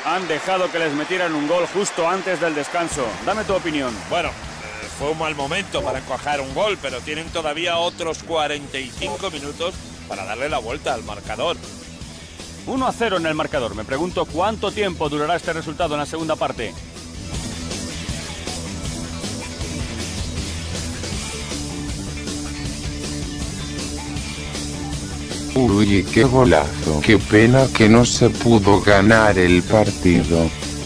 Han dejado que les metieran un gol justo antes del descanso. Dame tu opinión. Bueno, fue un mal momento para encajar un gol, pero tienen todavía otros 45 minutos para darle la vuelta al marcador. 1-0 en el marcador. Me pregunto cuánto tiempo durará este resultado en la segunda parte. Uy, qué golazo. Qué pena que no se pudo ganar el partido.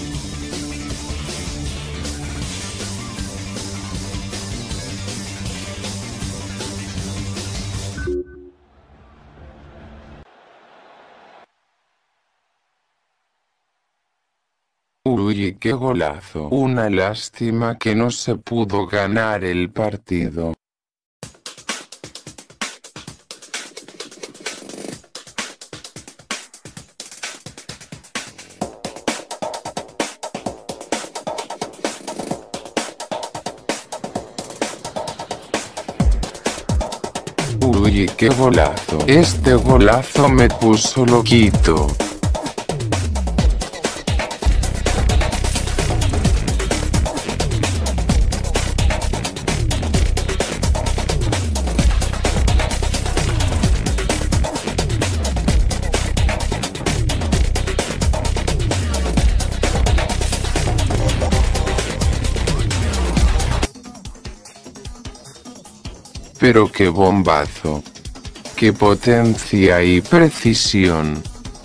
Uy, qué golazo. Una lástima que no se pudo ganar el partido. Uy, qué golazo. Este golazo me puso loquito. Pero qué bombazo. Qué potencia y precisión.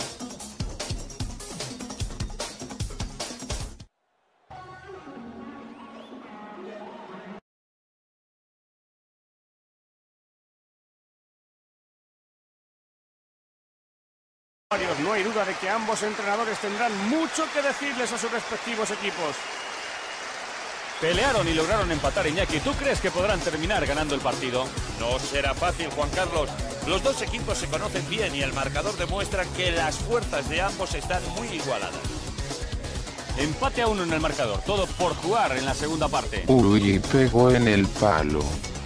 No hay duda de que ambos entrenadores tendrán mucho que decirles a sus respectivos equipos. Pelearon y lograron empatar, Iñaki. ¿Tú crees que podrán terminar ganando el partido? No será fácil, Juan Carlos. Los dos equipos se conocen bien y el marcador demuestra que las fuerzas de ambos están muy igualadas. Empate a 1 en el marcador, todo por jugar en la segunda parte. Uy, pegó en el palo.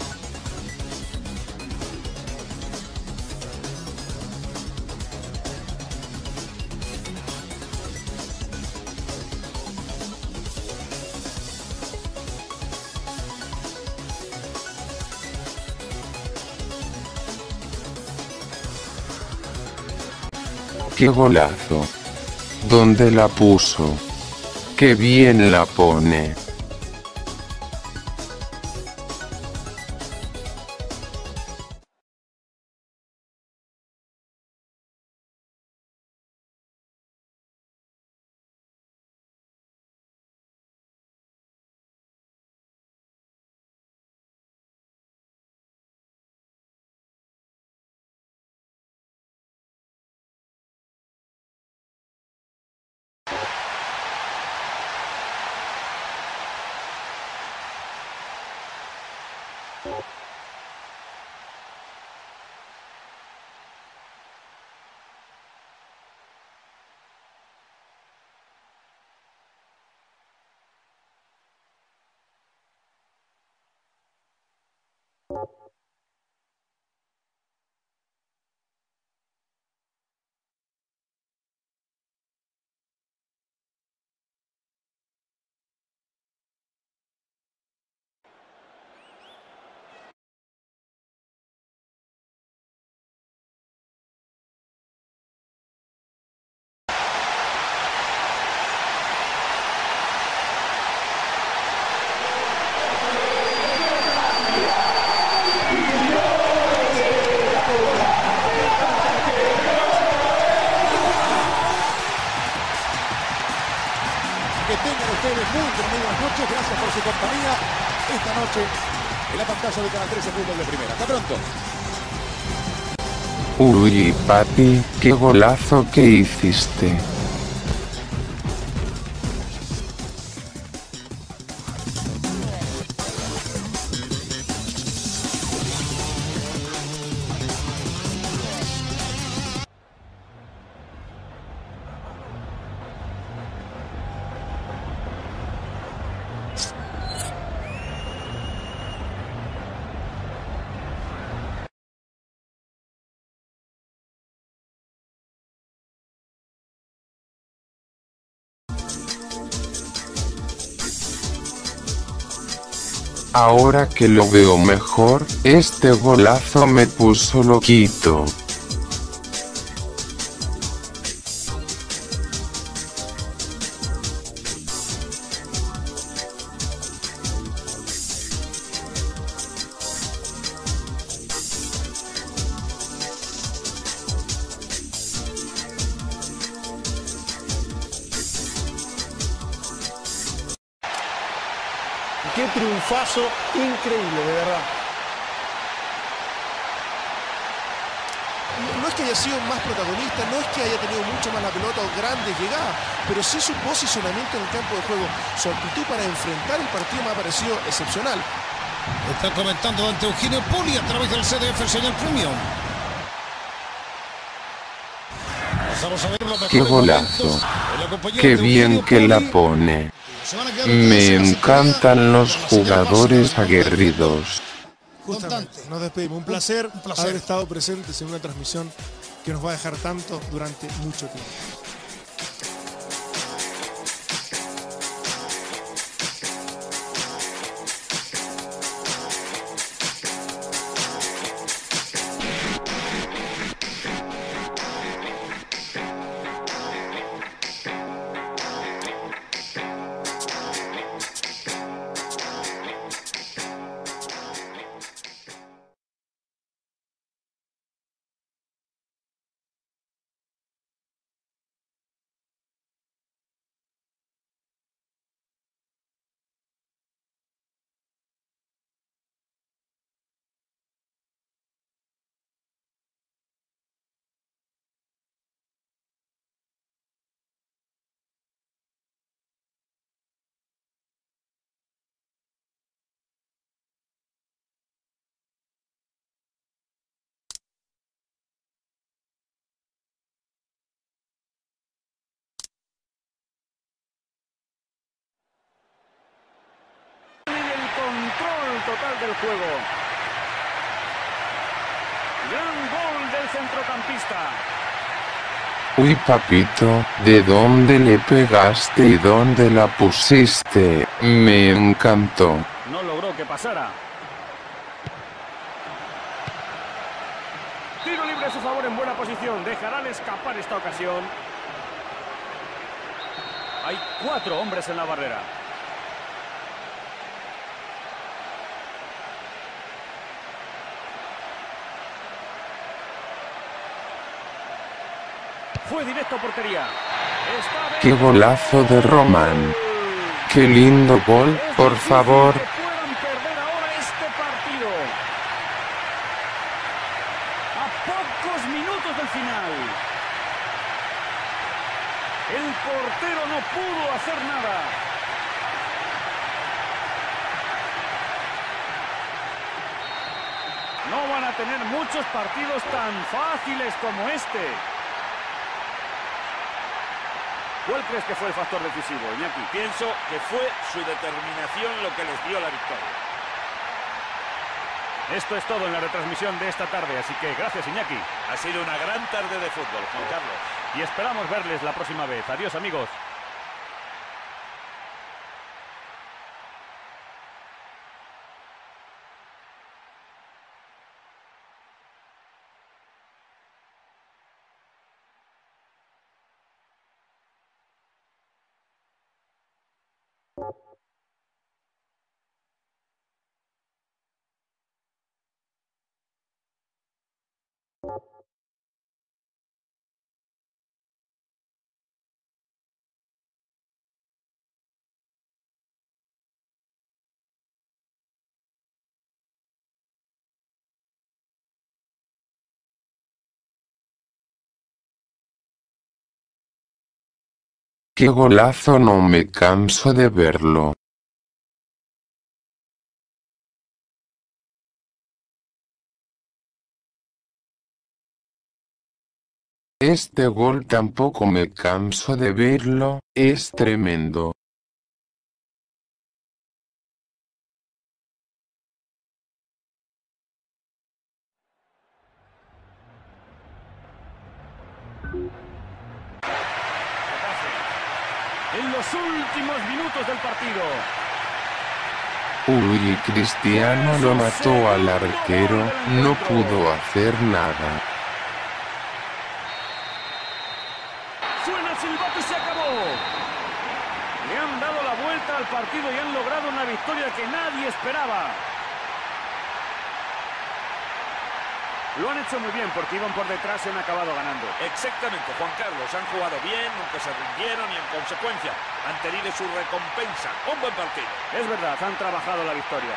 ¡Qué golazo! ¿Dónde la puso? ¡Qué bien la pone! Que tengan ustedes muy buenas noches. Gracias por su compañía esta noche en la pantalla de Canal 13 Fútbol de Primera. Hasta pronto. Uy, papi, qué golazo que hiciste. Ahora que lo veo mejor, este golazo me puso loquito. Qué triunfazo increíble, de verdad. No es que haya sido más protagonista, no es que haya tenido mucho más la pelota o grandes llegadas, pero sí su posicionamiento en el campo de juego, su actitud para enfrentar el partido me ha parecido excepcional. Está comentando ante Eugenio Poli a través del CDF, el señor Premium. Vamos a ver los ¡Qué mejores golazo! momentos en la compañía ¡Qué de bien Eugenio que la Poli. pone! Se van a quedar Me atrás en la encantan sintonía los con la señal jugadores máxima del aguerridos. Justamente, nos despedimos. Un placer, Un placer. haber estado presentes en una transmisión que nos va a dejar tanto durante mucho tiempo. Total del juego. Gran gol del centrocampista. Uy papito, ¿de dónde le pegaste y dónde la pusiste? Me encantó. No logró que pasara. Tiro libre a su favor en buena posición. Dejarán escapar esta ocasión. Hay 4 hombres en la barrera. Fue directo a portería. ¡Qué golazo de Román! ¡Qué lindo gol, por favor! Que puedan perder ahora este partido. A pocos minutos del final. El portero no pudo hacer nada. No van a tener muchos partidos tan fáciles como este. ¿Cuál crees que fue el factor decisivo, Iñaki? Pienso que fue su determinación lo que les dio la victoria. Esto es todo en la retransmisión de esta tarde, así que gracias, Iñaki. Ha sido una gran tarde de fútbol, Juan Carlos. Y esperamos verles la próxima vez. Adiós, amigos. ¡Qué golazo! No me canso de verlo. Este gol tampoco me canso de verlo, es tremendo. En los últimos minutos del partido. Uy, Cristiano lo mató al arquero, no pudo hacer nada. Suena el silbato y se acabó. Le han dado la vuelta al partido y han logrado una victoria que nadie esperaba. Lo han hecho muy bien porque iban por detrás y han acabado ganando. Exactamente, Juan Carlos. Han jugado bien, nunca se rindieron y en consecuencia han tenido su recompensa. Un buen partido. Es verdad, han trabajado la victoria.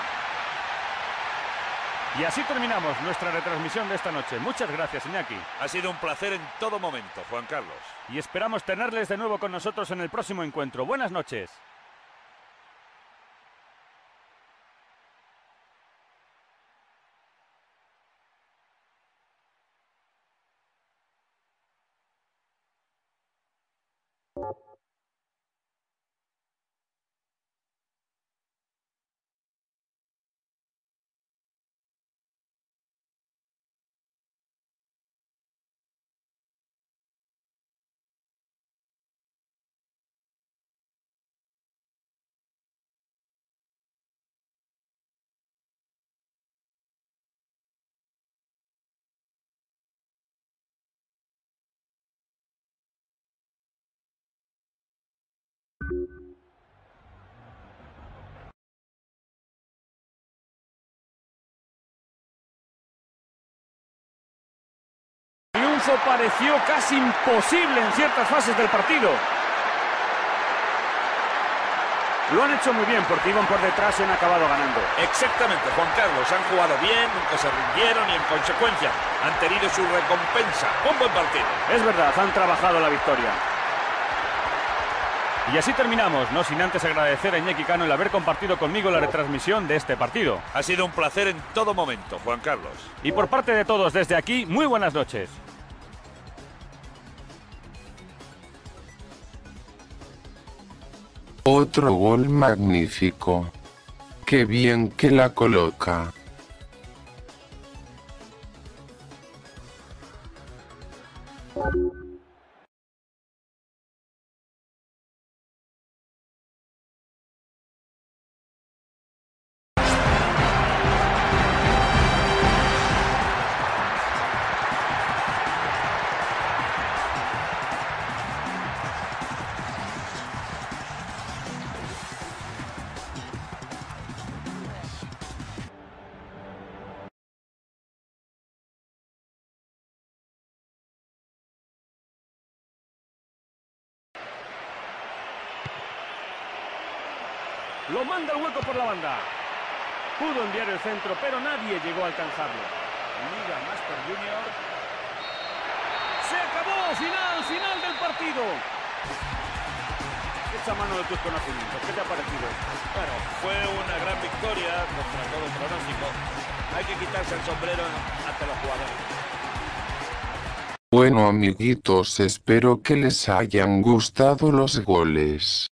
Y así terminamos nuestra retransmisión de esta noche. Muchas gracias, Iñaki. Ha sido un placer en todo momento, Juan Carlos. Y esperamos tenerles de nuevo con nosotros en el próximo encuentro. Buenas noches. El triunfo pareció casi imposible en ciertas fases del partido. Lo han hecho muy bien porque iban por detrás y han acabado ganando. Exactamente, Juan Carlos. Han jugado bien, nunca se rindieron y en consecuencia han tenido su recompensa. Un buen partido. Es verdad, han trabajado la victoria. Y así terminamos, no sin antes agradecer a Iñaki Cano el haber compartido conmigo la retransmisión de este partido. Ha sido un placer en todo momento, Juan Carlos. Y por parte de todos desde aquí, muy buenas noches. Otro gol magnífico. Qué bien que la coloca. Lo manda el hueco por la banda. Pudo enviar el centro, pero nadie llegó a alcanzarlo. Mira, Master Junior. ¡Se acabó! ¡Final del partido! Echa mano de tus conocimientos. ¿Qué te ha parecido? Bueno, fue una gran victoria contra todo pronóstico. Hay que quitarse el sombrero ante los jugadores. Bueno amiguitos, espero que les hayan gustado los goles.